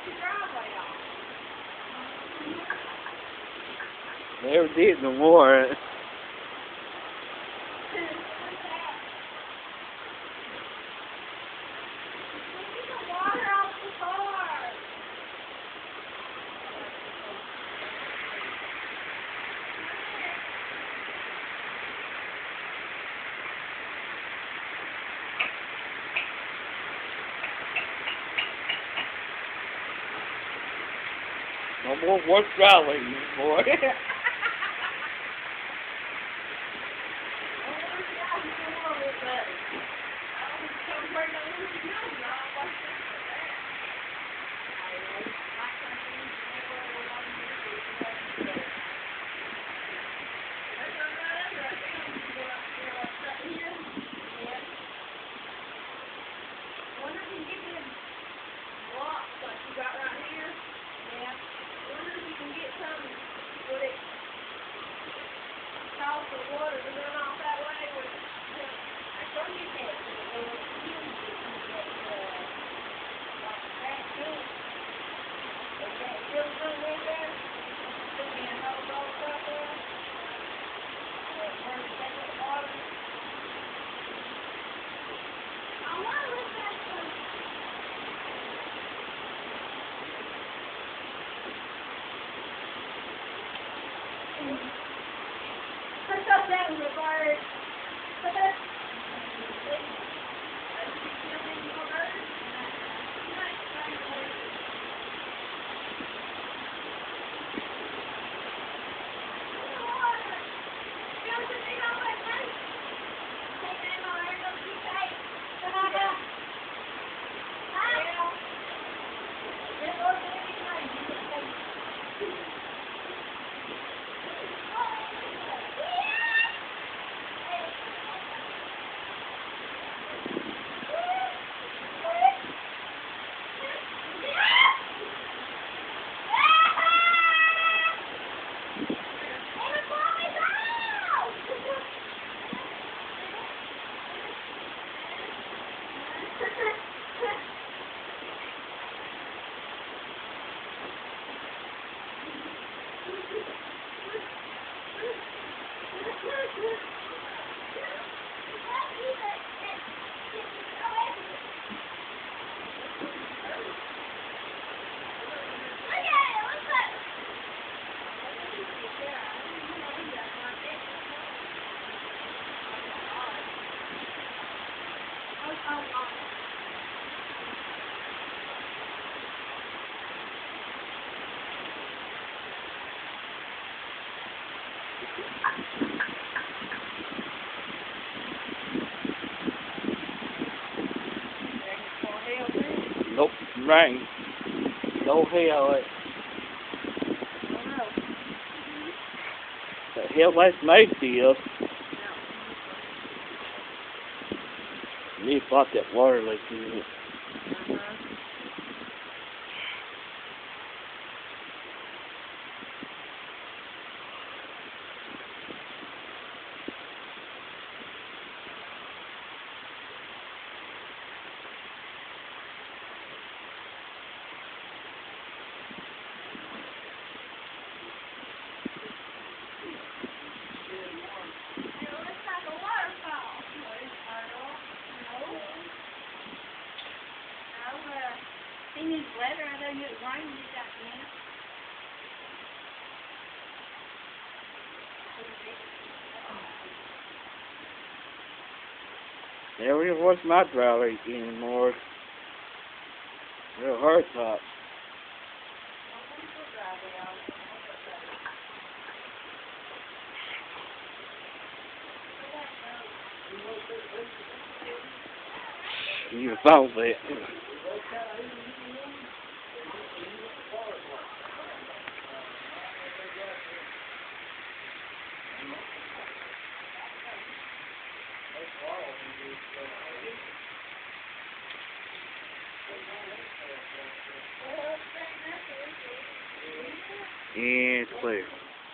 your driveway off. Never did no more. No more work driving, boy. The water to run off that way with I told you that I thought that was a bird. But that's... Nope, rain. No hell. The hell that's Mayfield. Me bought that water leak in it. Seen his letter, I don't know it rained this afternoon. Never even watch my dry leak anymore. Real hard top. You found it. And clear.